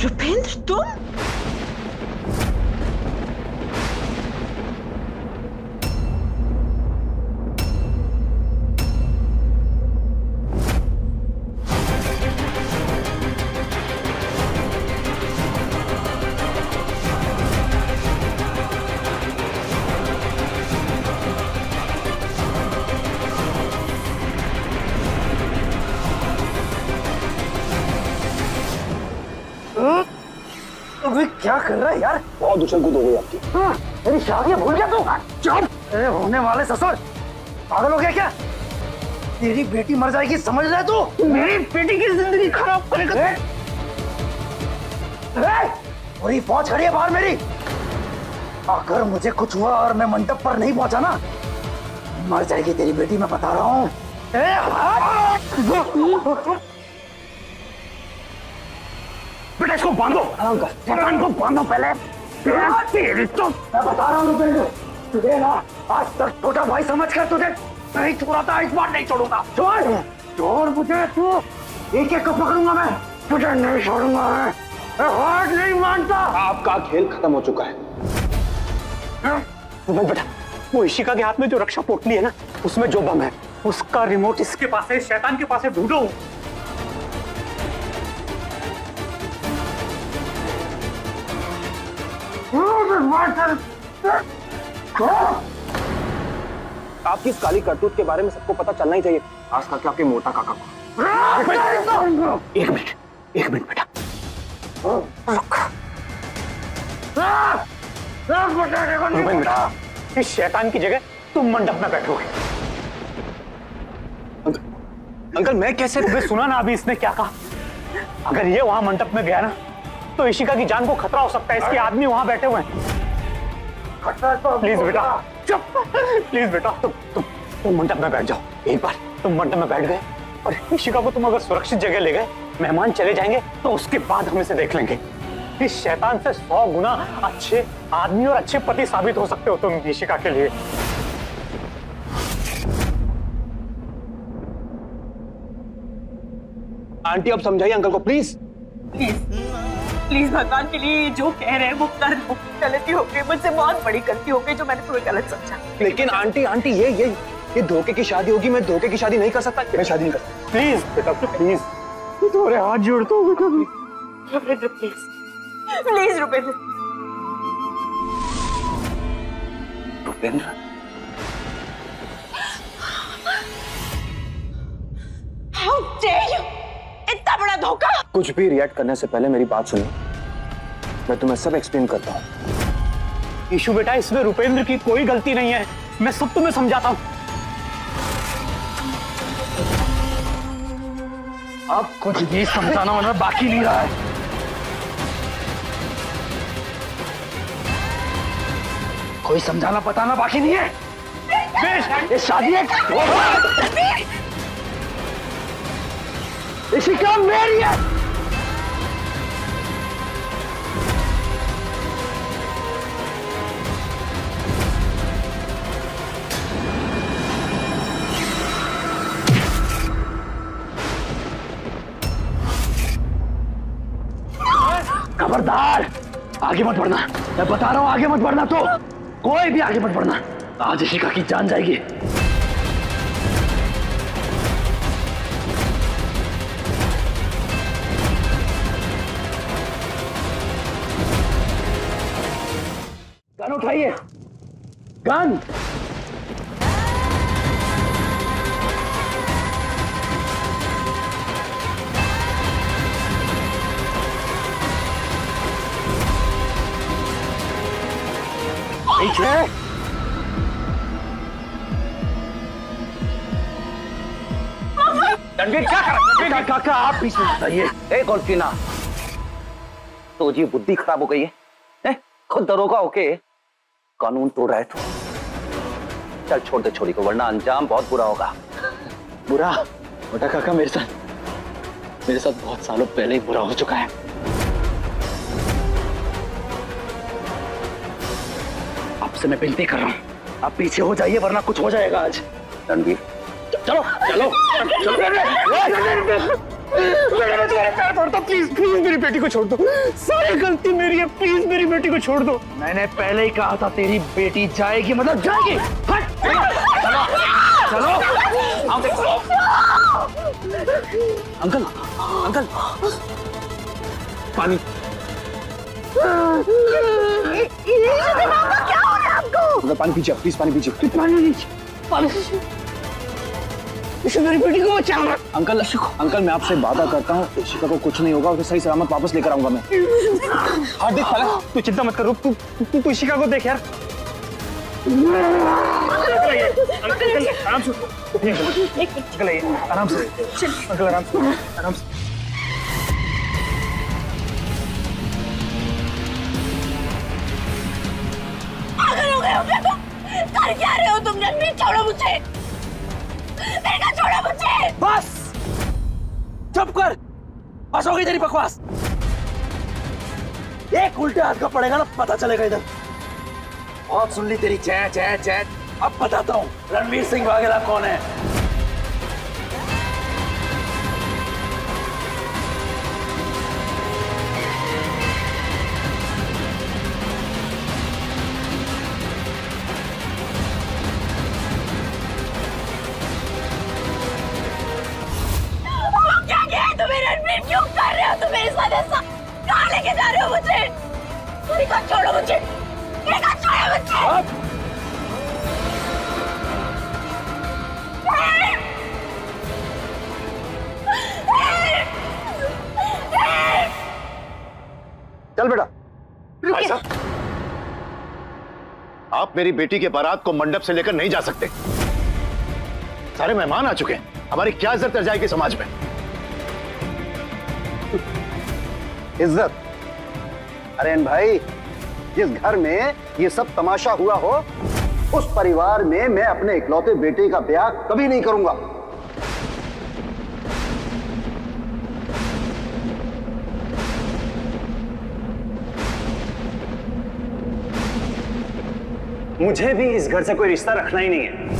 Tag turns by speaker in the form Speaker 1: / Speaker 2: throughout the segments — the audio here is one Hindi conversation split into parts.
Speaker 1: रुपेंद्र तुम?
Speaker 2: क्या कर रहा है यार?
Speaker 3: बहुत उछल कूद हो गई आपकी।
Speaker 2: मेरी शादी भूल गया तू? चुप! अरे होने वाले ससुर, पागल हो गया क्या? तेरी बेटी मर जाएगी समझ रहा है तू? मेरी बेटी की जिंदगी खराब करेगा। पूरी फौज खड़ी है बाहर मेरी। अगर मुझे कुछ हुआ और मैं मंडप पर नहीं पहुंचा ना, मर जाएगी तेरी बेटी, मैं बता रहा हूँ। बेटा इसको बांधो, शैतान को बांधो पहले। तेरी तो मैं बता रहा हूँ रुपेंद्र, तुझे ना आज तक छोटा भाई समझकर तुझे नहीं छोड़ा था, इस बार नहीं छोड़ूंगा। छोड़ मुझे, तू एक एक को पकड़ूंगा मैं, तुझे नहीं छोड़ूंगा मैं हार नहीं मानता।
Speaker 3: आपका खेल खत्म हो चुका है।
Speaker 4: बेटा वो इशिका के हाथ में जो रक्षा पोटली है ना, उसमें जो बम है उसका रिमोट इसके पास है, शैतान के पास है, ढूंढो।
Speaker 3: आपकी इस काली करतूत के बारे में सबको पता चलना ही चाहिए, खास करके आपके मोटा काका को।
Speaker 4: एक मिनट बेटा, बेटा इस शैतान की जगह तुम मंडप में बैठोगे।
Speaker 3: अंकल मैं कैसे?
Speaker 4: तुम्हें सुना ना अभी इसने क्या कहा? अगर ये वहां मंडप में गया ना तो इशिका की जान को खतरा हो सकता है। इसके आदमी वहां बैठे हुए हैं। प्लीज बेटा चुप, प्लीज बेटा तुम मंडप में बैठ जाओ। एक बार तुम मंडप में बैठ गए और इशिका को तुम अगर सुरक्षित जगह ले गए, मेहमान चले जाएंगे तो उसके बाद हम इसे देख लेंगे। इस शैतान से 100 गुना अच्छे आदमी और अच्छे पति साबित हो सकते हो तुम इशिका के लिए।
Speaker 3: आंटी अब समझाइए अंकल को प्लीज।
Speaker 1: प्लीज भगवान के लिए जो कह रहे हैं वो कर दो। गलती हो गई मुझसे, बहुत बड़ी गलती हो गई जो मैंने तुम्हें गलत समझा।
Speaker 3: लेकिन आंटी ये धोखे की शादी होगी, मैं धोखे की शादी नहीं कर सकता। मैं शादी नहीं कर सकता।
Speaker 4: प्लीज बेटा प्लीज, तुम्हारे हाथ जोड़ता हूँ बेटा।
Speaker 1: Rupendra please, please Rupendra.
Speaker 3: Rupendra
Speaker 1: how dare you! इतना बड़ा धोखा!
Speaker 3: कुछ भी रिएक्ट करने से पहले मेरी बात सुनो, मैं तुम्हें सब एक्सप्लेन करता हूँ।
Speaker 4: ईशु बेटा इसमें रुपेंद्र की कोई गलती नहीं है, मैं सब तुम्हें समझाता हूँ।
Speaker 2: अब कुछ भी समझाना होना बाकी नहीं रहा है। कोई समझाना बताना बाकी नहीं है। ये शादी इशिका मेरी है। खबरदार आगे मत बढ़ना, मैं बता रहा हूं आगे मत बढ़ना। तो कोई भी आगे मत बढ़ना, आज इशिका की जान जाएगी। गन उठाइए, गन। पीछे
Speaker 4: रणवीर क्या कर रहा है?
Speaker 2: काका आप पीछे बताइए।
Speaker 5: एक और चीना तो जी बुद्धि खराब हो गई है, खुद दरोगा होके कानून तोड़ रहा है तू। चल छोड़ दे छोरी को, वरना अंजाम बहुत बुरा होगा।
Speaker 2: बुरा? मोटा काका मेरे साथ बहुत सालों पहले ही बुरा हो चुका है। आपसे मैं विनती कर रहा हूं, आप पीछे हो जाइए वरना कुछ हो जाएगा आज। रणवीर चलो चलो चलो।
Speaker 4: मेरे पैर तोड़ता, प्लीज प्लीज मेरी बेटी को छोड़ दो, सारी गलती मेरी है, प्लीज मेरी बेटी को छोड़ दो।
Speaker 2: मैंने पहले ही कहा था तेरी बेटी जाएगी मतलब जाएगी। हट चलो चलो।
Speaker 3: अंकल अंकल पानी।
Speaker 1: क्या हो रहा है आपको?
Speaker 3: अंकल पानी पीजिए प्लीज, पानी पीजिए।
Speaker 2: पानी इसे मेरी बेटी को बचाओ।
Speaker 3: अंकल अंकल मैं आपसे वादा करता हूँ इशिका को कुछ नहीं होगा, उसे सही सलामत वापस लेकर आऊंगा मैं।
Speaker 4: हार्दिक तू चिंता मत कर, तू इशिका को देख यार। आराम से अंकल, आराम से अंकल, आराम से आराम से।
Speaker 1: पागल हो गए हो क्या तुम? कर क्या रहे हो तुम? रणवीर छोड़ो मुझे, छोड़ो मुझे।
Speaker 2: बस चुप कर, बस हो गई तेरी बकवास। एक उल्टे हाथ का पड़ेगा ना पता चलेगा इधर। बहुत सुन ली तेरी चैट चैट चैट, अब बताता हूँ रणवीर सिंह वाघेला कौन है।
Speaker 1: क्यों कर रहे हो तुम मेरे साथ ऐसा? कहाँ लेके जा रहे हो मुझे? मेरे को छोड़ो मुझे, मेरे को छोड़ो मुझे।
Speaker 3: चल बेटा।
Speaker 6: भाई साहब, आप मेरी बेटी के बारात को मंडप से लेकर नहीं जा सकते। सारे मेहमान आ चुके हैं, हमारी क्या इज्जत रह जाएगी समाज में।
Speaker 7: इज्जत? अरे भाई, जिस घर में ये सब तमाशा हुआ हो उस परिवार में मैं अपने इकलौते बेटे का ब्याह कभी नहीं करूंगा।
Speaker 4: मुझे भी इस घर से कोई रिश्ता रखना ही नहीं है।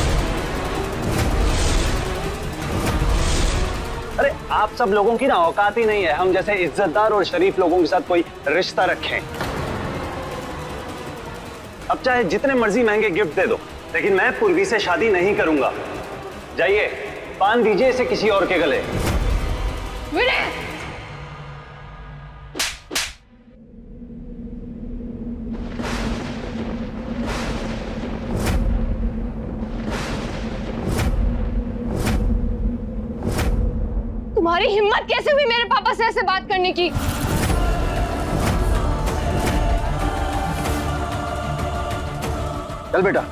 Speaker 4: अरे आप सब लोगों की ना औकात ही नहीं है हम जैसे इज्जतदार और शरीफ लोगों के साथ कोई रिश्ता रखें। अब चाहे जितने मर्जी महंगे गिफ्ट दे दो, लेकिन मैं पूर्वी से शादी नहीं करूंगा। जाइए, बांध दीजिए इसे किसी और के गले।
Speaker 8: तुम्हारी हिम्मत कैसे हुई मेरे पापा से ऐसे बात करने की?
Speaker 7: चल बेटा।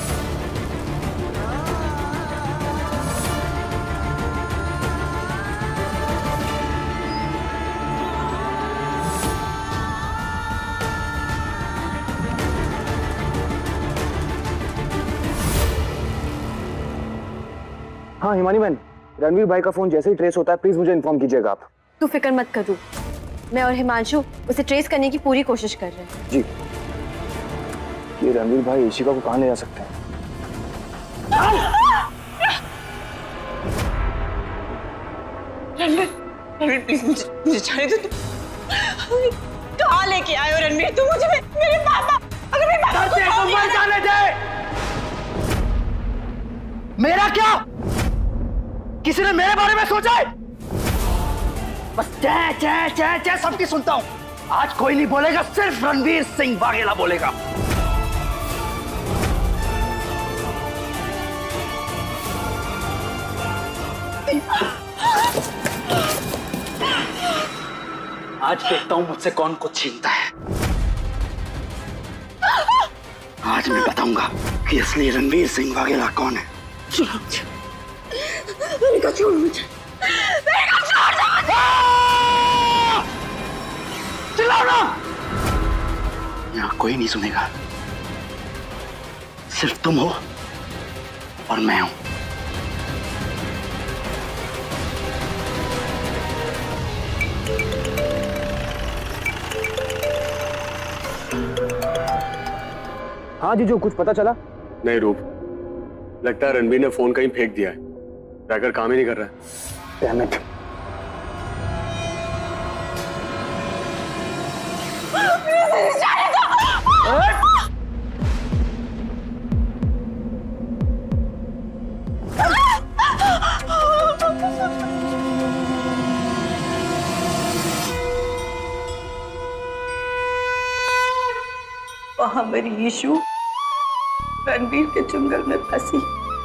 Speaker 3: हाँ हिमानी बहन, रणवीर भाई का फोन जैसे ही ट्रेस होता है प्लीज मुझे इन्फॉर्म कीजिएगा आप।
Speaker 8: तू फिक्र मत कर रू, मैं और हिमांशु उसे ट्रेस करने की पूरी कोशिश कर रहे हैं।
Speaker 3: जी। ये रणवीर भाई इशिका को कहाँ ले जा सकते हैं?
Speaker 1: रणवीर प्लीज मुझे जाने दो। कहाँ लेके आए हो रणवीर तुम मुझे? मेरे पापा, अगर मेरे पापा को
Speaker 2: मत जाने दे। मेरा क्या? किसी ने मेरे बारे में सोचा है? बस चे चे चे चे सबकी सुनता हूं। आज कोई नहीं बोलेगा, सिर्फ रणवीर सिंह वाघेला बोलेगा। आज देखता हूं मुझसे कौन कुछ छीनता है। आज मैं बताऊंगा कि असली रणवीर सिंह वाघेला कौन है।
Speaker 1: मेरे को छोड़ मुझे, मेरे को छोड़ दो मुझे।
Speaker 2: चिल्लाओ ना। यहाँ कोई नहीं सुनेगा, सिर्फ तुम हो और मैं हूं।
Speaker 3: हाँ जीजू, कुछ पता चला?
Speaker 9: नहीं रूप, लगता है रणबीर ने फोन कहीं फेंक दिया है। ट्रैकर काम ही नहीं कर रहा है।
Speaker 3: Damn it.
Speaker 1: जाने दो।
Speaker 9: वहां मेरी यीशु रणवीर के चुंगल में फंसी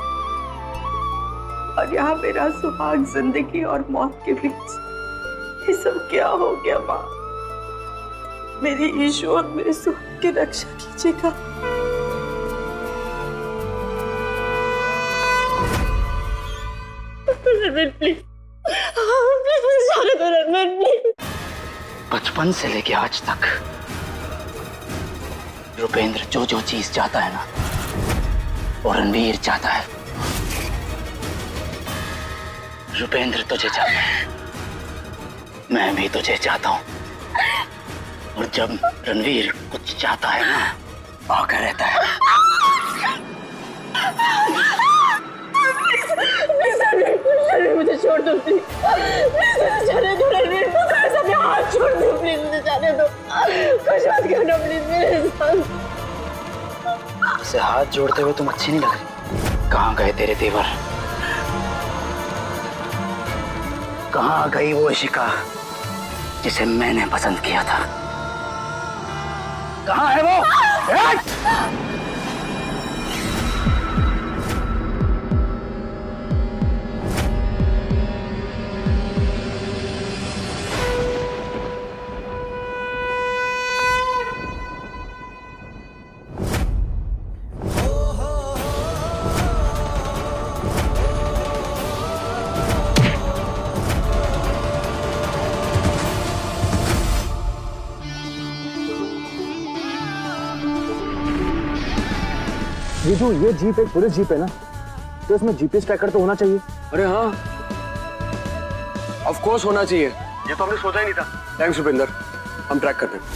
Speaker 9: और यहाँ मेरा सुहाग जिंदगी और मौत के बीच। ये सब क्या हो गया माँ? मेरी यीशु और मेरे सुहाग की रक्षा कीजिएगा।
Speaker 1: रणवीर प्लीज, प्लीज जाने दो रणवीर प्लीज।
Speaker 5: बचपन से लेके आज तक रुपेंद्र जो जो चीज चाहता है ना, वो रणवीर चाहता है। रुपेंद्र तुझे चाहता है, मैं भी तुझे चाहता हूं। और जब रणवीर कुछ चाहता है ना, आकर रहता है।
Speaker 1: मुझे छोड़ दो प्लीज, जाने दो रणवीर, मैं हाथ छोड़ दो प्लीज, मुझे जाने दो। कुछ मत करना प्लीज मेरे साथ।
Speaker 5: उसे हाथ जोड़ते हुए तुम अच्छी नहीं लग रही। कहाँ गए तेरे तेवर? कहाँ गई वो इशिका जिसे मैंने पसंद किया था? कहाँ है वो?
Speaker 3: जीजू, ये जीप एक पुलिस जीप है ना, तो इसमें जीपीएस ट्रैकर तो होना चाहिए।
Speaker 10: अरे हाँ, ऑफ कोर्स होना चाहिए। ये तो हमने सोचा ही नहीं था। थैंक्स रुपेंद्र, हम ट्रैक करते हैं।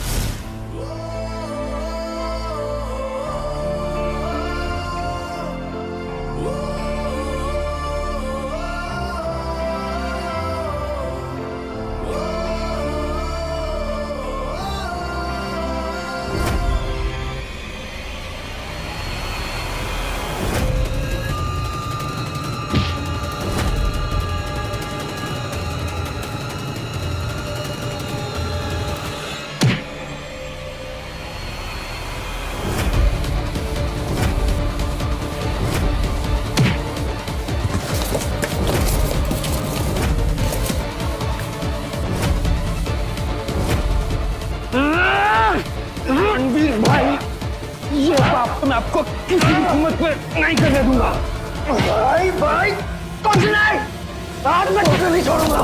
Speaker 2: रणवीर भाई, ये बात मैं आपको किसी भी कीमत पे नहीं करने दूंगा। भाई भाई कुछ नहीं, आज मैं तुझे नहीं छोड़ूंगा।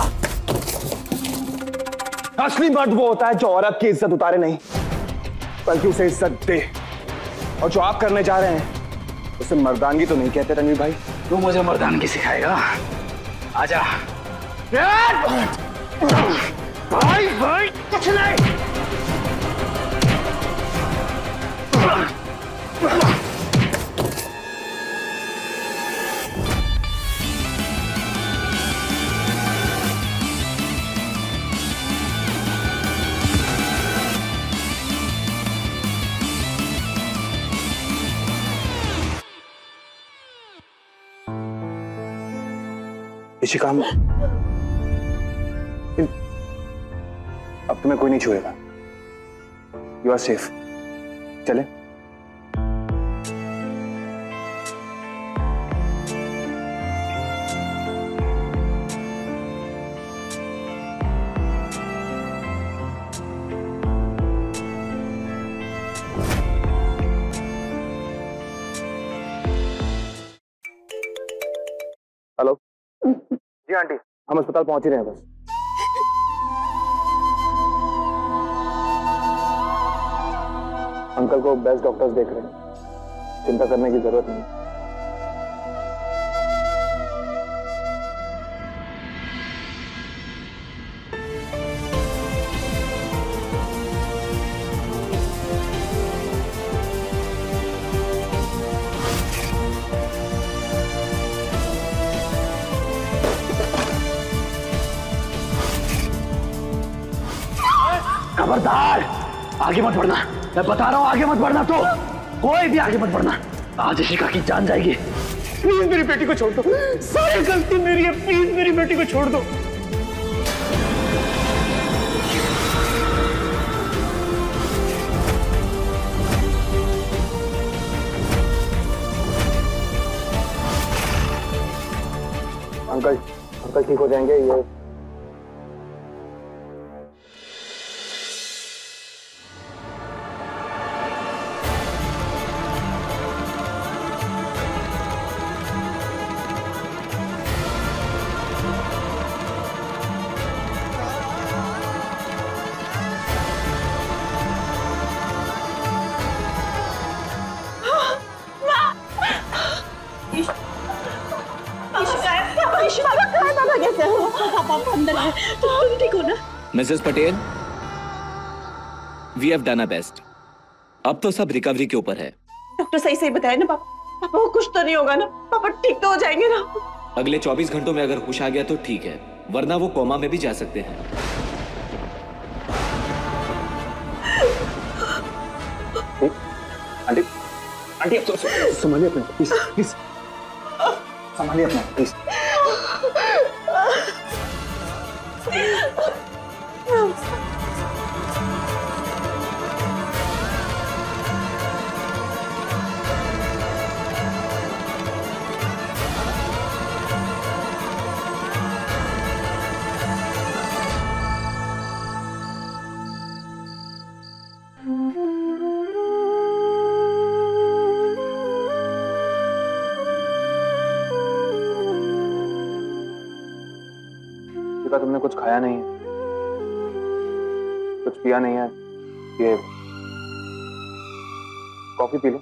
Speaker 3: असली मर्द वो होता है जो औरत की इज्जत उतारे नहीं, बल्कि उसे इज्जत दे। और जो आप करने जा रहे हैं उसे मर्दानगी तो नहीं कहते रणवीर भाई।
Speaker 5: तू मुझे मर्दानगी सिखाएगा? आजा।
Speaker 2: भाई भाई कुछ नहीं।
Speaker 3: इशिका, अब तुम्हें कोई नहीं छुएगा। You are safe. चले? हेलो जी आंटी, हम अस्पताल पहुंच ही रहे हैं बस। अंकल को बेस्ट डॉक्टर्स देख रहे हैं, चिंता करने की जरूरत नहीं।
Speaker 2: खबरदार, आगे मत बढ़ना, मैं बता रहा हूँ आगे मत बढ़ना। तो कोई भी आगे मत बढ़ना, आज इशिका की जान जाएगी।
Speaker 4: प्लीज मेरी बेटी को छोड़ दो, सारी गलती मेरी है, प्लीज मेरी बेटी को छोड़ दो।
Speaker 3: अंकल अंकल ठीक हो जाएंगे। ये
Speaker 11: Mrs Patel, we have done our best. अब तो सब रिकवरी के ऊपर है।
Speaker 9: डॉक्टर सही सही बताया ना पापा, पापा को कुछ तो नहीं होगा ना, पापा ठीक तो हो जाएंगे ना।
Speaker 11: अगले 24 घंटों में अगर होश आ गया तो ठीक है, वरना वो कोमा में भी जा सकते हैं।
Speaker 3: आंटी आंटी संभालिए अपने, प्लीज प्लीज संभालिए अपने, प्लीज। तुमने कुछ खाया नहीं है, कुछ पिया नहीं है, ये कॉफी पी लो।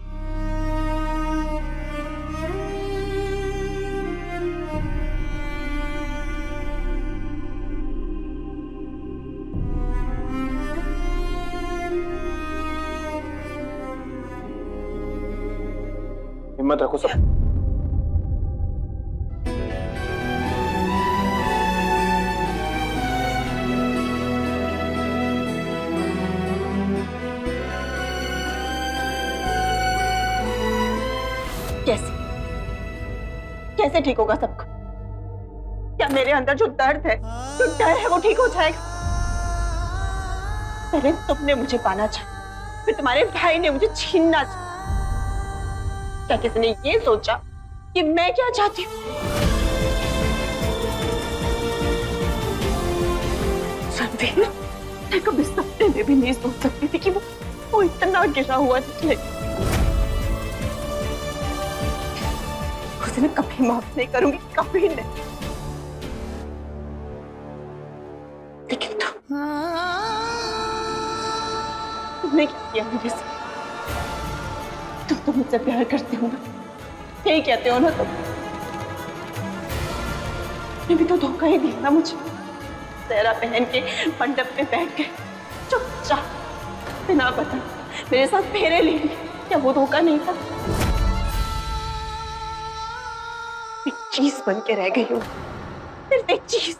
Speaker 3: हिम्मत रखो सब।
Speaker 9: कैसे ठीक होगा सबको? क्या मेरे अंदर जो दर्द है, जो डर है, वो ठीक हो जाएगा? पहले तुमने मुझे पाना चाहा, फिर तुम्हारे भाई ने मुझे छीनना चाहा। क्या किसी ने ये सोचा कि मैं क्या चाहती हूँ? रणवीर, मैं कभी सपने में भी नहीं सोच सकती थी कि वो इतना गिरा हुआ निकलेगा। मैं कभी माफ नहीं करूंगी, कभी नहीं। लेकिन तुमने क्या किया मेरे से? तुम तो मुझसे प्यार करते हो ना, यही कहते हो ना तुम। तुमने भी तो धोखा ही दिया ना मुझे। सेहरा पहन के मंडप में बैठ के चुपचाप बिना बता मेरे साथ फेरे ले लिए। क्या वो धोखा नहीं था? चीज बन के रह गई हूँ, सिर्फ एक चीज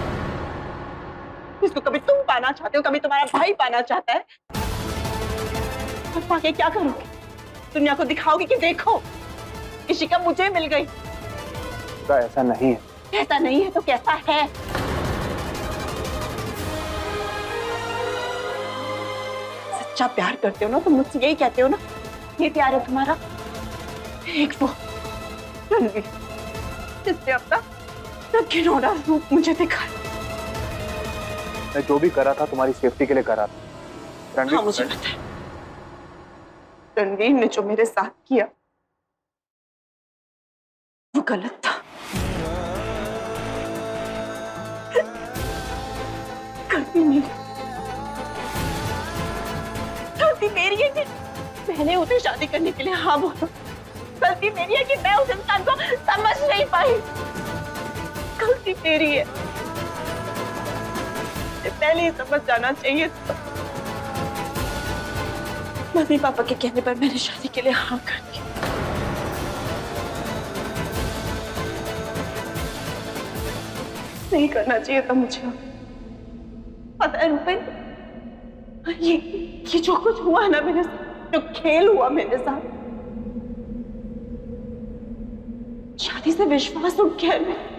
Speaker 9: जिसको कभी तुम पाना चाहते हो, कभी तुम्हारा भाई पाना चाहता है। और पाके क्या करोगे? दुनिया को दिखाओगे कि देखो इशिका मुझे मिल गई।
Speaker 3: ऐसा नहीं है।
Speaker 9: ऐसा नहीं है तो कैसा है? सच्चा प्यार करते हो ना तो मुझसे यही कहते हो ना, ये प्यार है तुम्हारा। एक वो रणवीर जिसने अपना घिनौना रूप मुझे दिखाया।
Speaker 3: मैं जो भी करा था तुम्हारी सेफ्टी के लिए करा था।
Speaker 9: हाँ मुझे पता है। रणवीर ने जो मेरे साथ किया वो गलत था। गलती मेरी, गलती मेरी है कि मैंने उसे शादी करने के लिए हाँ बोला। गलती मेरी है कि मैं उस इंसान को समझ नहीं पाई। गलती मेरी है, पहले ही समझ जाना चाहिए था। मम्मी पापा के कहने पर मैंने शादी के लिए हाँ कर दी। नहीं करना चाहिए था मुझे। पता है रूपेंद्र, ये जो कुछ हुआ ना मेरे साथ, जो खेल हुआ मेरे साथ, शादी से विश्वास उठ गया है।